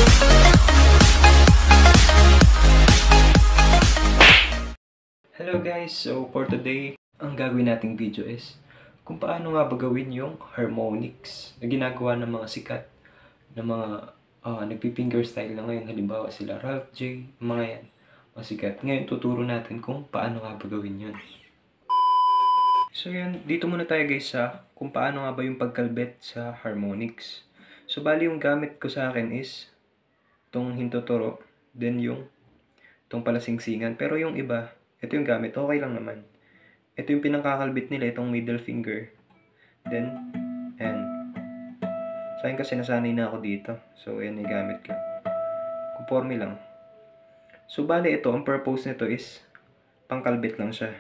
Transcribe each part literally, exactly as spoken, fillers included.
Hello guys! So for today, ang gagawin nating video is kung paano nga ba gawin yung harmonics na ginagawa ng mga sikat na mga uh, nagpi-finger style na ngayon. Halimbawa sila Ralph J, mga yan, mga sikat. Ngayon tuturo natin kung paano nga ba gawin yun. So yan, dito muna tayo guys sa kung paano nga ba yung pagkalbet sa harmonics. So bali yung gamit ko sa akin is itong hintotoro, then yung itong palasingsingan. Pero yung iba, ito yung gamit, okay lang naman. Ito yung pinangkakalbit nila, itong middle finger. Then, ayan. Sa akin kasi nasanay na ako dito. So, ayan yung gamit ko. Conforme lang. So, bali ito, ang purpose nito is pangkalbit lang siya.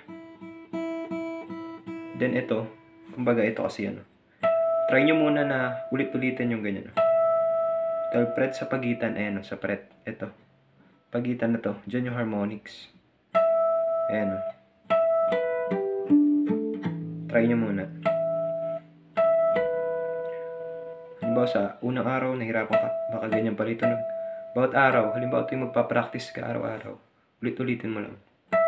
Then, ito, kumbaga ito kasi yan. Try nyo muna na ulit-ulitin yung ganyan. twelve fret sa pagitan, ayan, sa fret. Ito. Pagitan na to, dyan yung harmonics. Ayan o. Try nyo muna. Halimbawa sa unang araw, nahirapan ka, baka ganyan pala ito. Bawat araw, halimbawa ito yung magpa-practice ka araw-araw. Ulit-ulitin mo lang.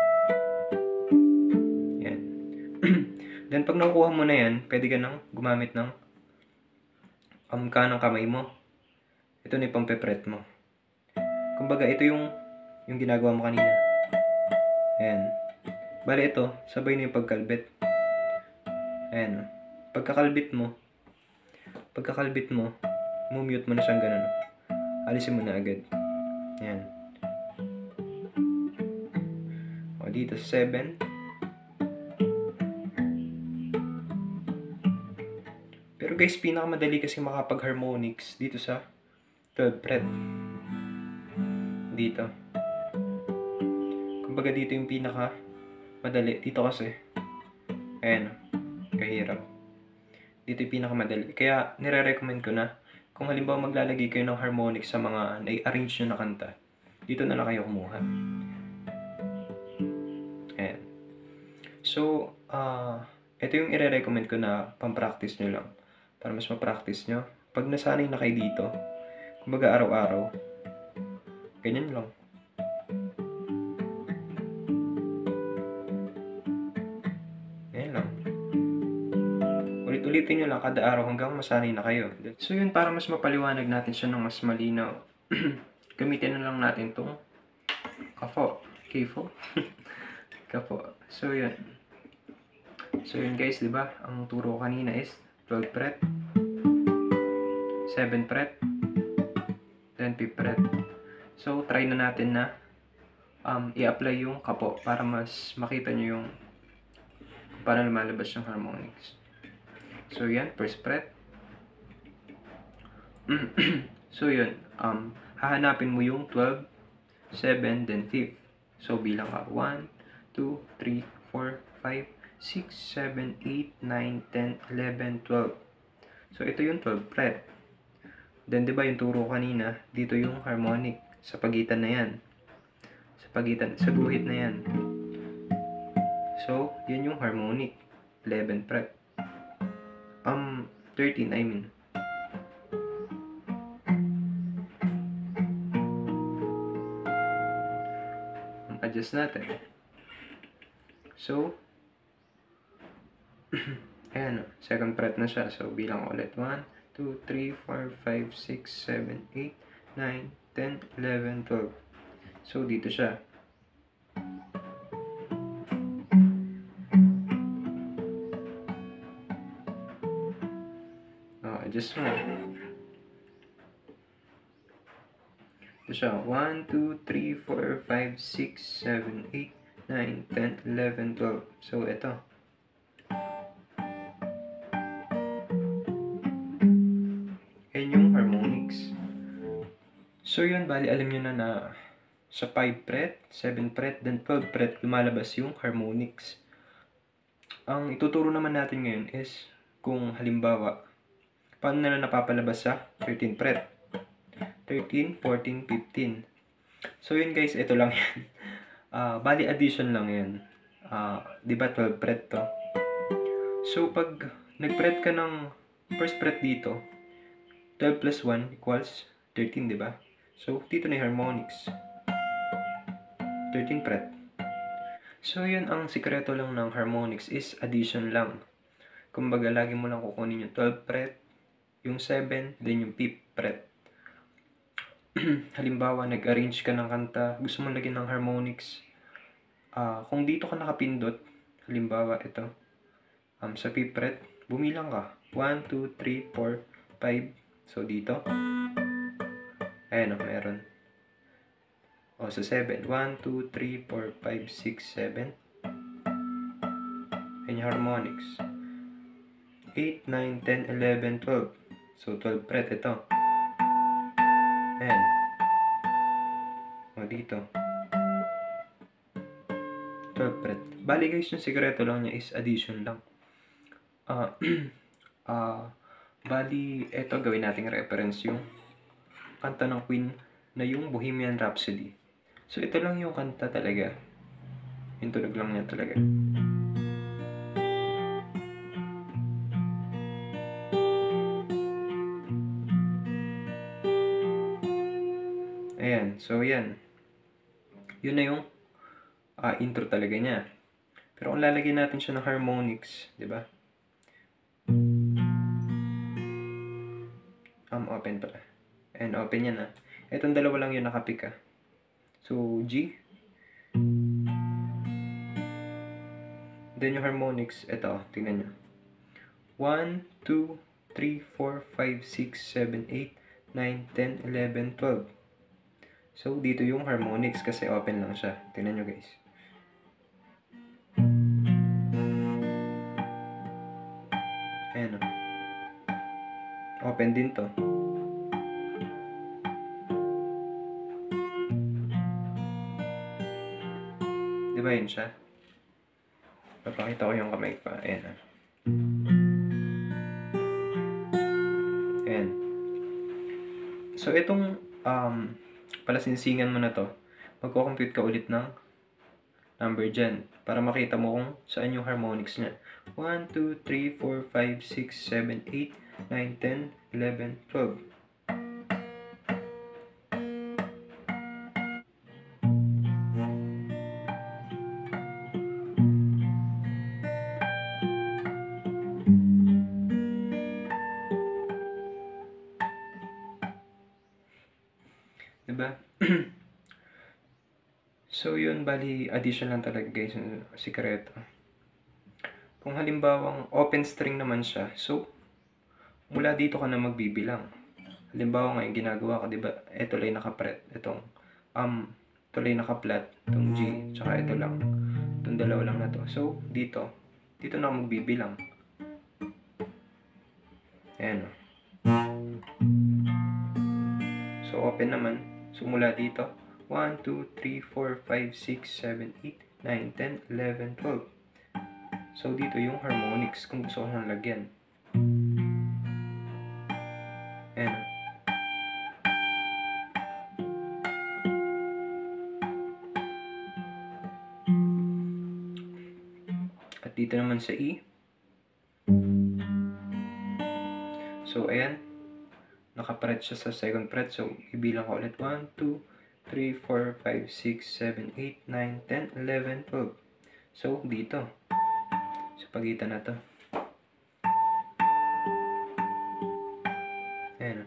Ayan. Then pag nakuha mo na yan, pwede ka nang gumamit ng um, kanang kamay mo. Ito na yung pampepret mo. Kumbaga ito yung, yung ginagawa mo kanina. Ayan. Bale ito, sabay na yung pagkalbit. Ayan. Pagkakalbit mo, pagkakalbit mo, mumute mo na siyang ganun. Alisin mo na agad. Ayan. O, dito seven. Pero guys, pinakamadali kasi makapag-harmonics dito sa twelve fret. Dito. Kumbaga dito yung pinaka madali. Dito kasi, ayan, kahirap. Dito yung pinaka madali. Kaya nire-recommend ko na kung halimbawa maglalagay kayo ng harmonics sa mga na-arrange nyo na kanta, dito na lang kayo kumuha. Ayan. So, uh, ito yung ire-recommend ko na pang-practice nyo lang. Para mas ma-practice nyo. Pag nasanay na kayo dito, kumbaga araw-araw, ganyan lang. Ulitin nyo lang kada araw hanggang masanay na kayo. So yun, para mas mapaliwanag natin siya ng mas malinaw, gamitin na lang natin itong kafo. Kafo? Kafo. So yun. So yun guys, diba? Ang turo ko kanina is twelve fret, seven fret, then fifth fret. So try na natin na um, i-apply yung kafo para mas makita nyo yung paano lumalabas yung harmonics. So yan, first fret. So yun, um, hahanapin mo yung twelve, seven, then fifth. So bilang ka, one, two, three, four, five, six, seven, eight, nine, ten, eleven, twelve. So ito yung twelve fret. Then diba yung turo kanina, dito yung harmonic, sa pagitan na yan. Sa pagitan, sa guhit na yan. So, yun yung harmonic, eleven fret. Um, thirteen, I mean. Adjust natin. So, ayan, second fret na siya. So, bilang ulit. one, two, three, four, five, six, seven, eight, nine, ten, eleven, twelve. So, dito siya. Adjust mo. Ito siya. one, two, three, four, five, six, seven, eight, nine, ten, eleven, twelve. So, ito. Ayan yung harmonics. So, yun. Bali, alam nyo na na sa five fret, seven fret, then twelve fret, lumalabas yung harmonics. Ang ituturo naman natin ngayon is kung halimbawa, paano na napapalabas sa thirteen fret? thirteen, fourteen, fifteen. So yun guys, ito lang yan. Uh, bali addition lang yan. Uh, di ba twelve fret to? So pag nag-fret ka ng first fret dito, twelve plus one equals thirteen, di ba? So, dito na yung harmonics. thirteenth fret. So, yun ang sikreto lang ng harmonics is addition lang. Kumbaga, lagi mo lang kukunin yung twelfth fret, yung seven, then yung fifth fret. Halimbawa, nag-arrange ka ng kanta, gusto mo lagyan ng harmonics. Uh, kung dito ka nakapindot, halimbawa, ito, um, sa fifth fret, bumilang ka. one, two, three, four, five. So, dito. Ayan o, meron. O, sa seven. one, two, three, four, five, six, seven. Ayan yung harmonics. eight, nine, ten, eleven, twelve. So, twelve fret ito. Ayan. O, dito. twelve fret. Bali guys, yung sikreto lang niya is addition lang. Ah, uh, uh, bali, eto gawin nating reference yung kanta ng Queen na yung Bohemian Rhapsody. So, ito lang yung kanta talaga. Yung tunog lang niya talaga. Ayan. So, yan. Yun na yung uh, intro talaga niya. Pero kung lalagyan natin siya ng harmonics, di ba? Um, open pala. And open yan ah. Itong dalawa lang yung nakapika. So, G. Then yung harmonics, ito, tingnan nyo. one, two, three, four, five, six, seven, eight, nine, ten, eleven, twelve. So, dito yung harmonics kasi open lang siya. Tingnan nyo guys. Ayan o. Open din to. Diba yun siya? Papakita ko yung kamay pa. Ayan o. Ayan. So, itong um, palasinsingan mo na to, magko-compute ka ulit ng number dyan para makita mo kung saan yung harmonics niya. one, two, three, four, five, six, seven, eight, nine, ten, eleven, twelve. Diba? So, yun, bali, addition lang talaga guys, yung sikreto. Kung halimbawang open string naman siya, so, mula dito ka na magbibilang. Halimbawa nga, yung ginagawa ko, diba, ito lang naka-fret, itong, um, ito lang naka-flat, itong G, tsaka ito lang, itong dalawa lang na to. So, dito, dito na ako magbibilang. Ayan o. So, open naman. So, mula dito, one, two, three, four, five, six, seven, eight, nine, ten, eleven, twelve. So, dito yung harmonics kung gusto ko nang lagyan. Ayan. At dito naman sa E. So, ayan. Naka-fret siya sa second fret. So, ibilang ko ulit. one, two, three, four, five, six, seven, eight, nine, ten, eleven, twelve. So, dito. Sa pagitan na to. Ayan.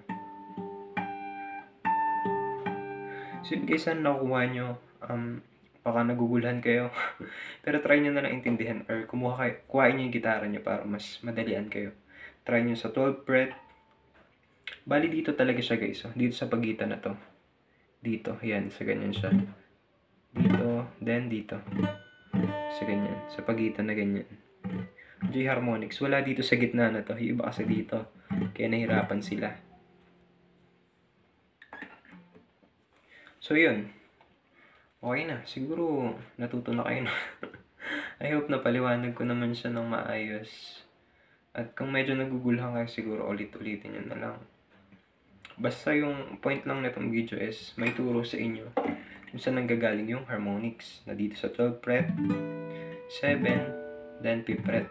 So, yun guys, saan nakukuha nyo? Um, baka nagugulhan kayo. Pero try nyo na lang intindihan. Or kumuha kayo, kuhain nyo yung gitara nyo para mas madalian kayo. Try nyo sa twelfth fret. Bali dito talaga siya guys. Oh. Dito sa pagitan na to. Dito. Yan. Sa ganyan siya. Dito. Then dito. Sa ganyan. Sa pagitan na ganyan. G harmonics. Wala dito sa gitna na to. Yung iba kasi dito. Kaya nahirapan sila. So yun. Okay na. Siguro natuto na kayo na. I hope na paliwanag ko naman siya ng maayos. At kung medyo naguguluhan kayo, siguro ulit-ulitin nyo na lang. Basta yung point lang nitong video is may turo sa inyo kung saan nanggagaling yung harmonics na dito sa twelfth fret, seven, then fifth fret.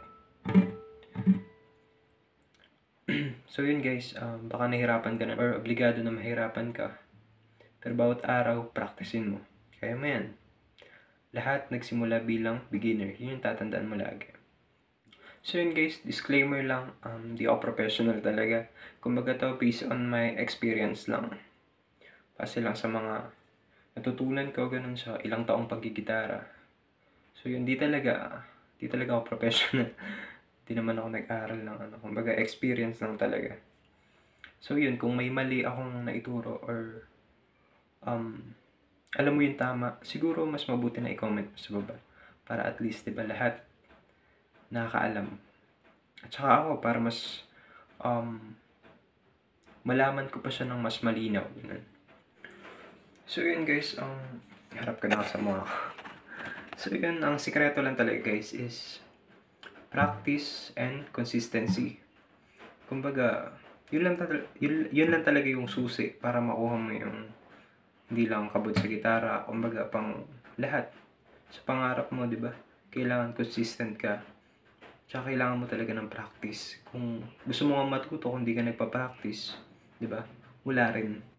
So yun guys, um, baka nahirapan ka na or obligado na mahirapan ka. Pero bawat araw, practicein mo. Kaya mo yan. Lahat nagsimula bilang beginner. Yun yung tatandaan mo lagi. So yun guys, disclaimer lang, um, di ako professional talaga. Kumbaga to, based on my experience lang. Kasi lang sa mga natutunan ko ganun sa ilang taong paggigitara. So yun, di talaga, di talaga ako professional. Di naman ako nag-aral ng ano, kumbaga experience lang talaga. So yun, kung may mali akong naituro or um, alam mo yung tama, siguro mas mabuti na i-comment mo sa baba. Para at least, di ba, lahat nakakaalam. At saka ako, para mas um, malaman ko pa siya ng mas malinaw. Yun. So yun guys, um, harap ka na sa mga So yun, ang sikreto lang talaga guys is practice and consistency. Kumbaga, yun lang, tal- yun, yun lang talaga yung susi para makuha mo yung hindi lang kabod sa gitara, kumbaga pang lahat. Sa pangarap mo, di ba? Kailangan consistent ka. Tsaka kailangan mo talaga ng practice. Kung gusto mo nga matuto, kung hindi ka nagpa-practice, di ba? Wala rin.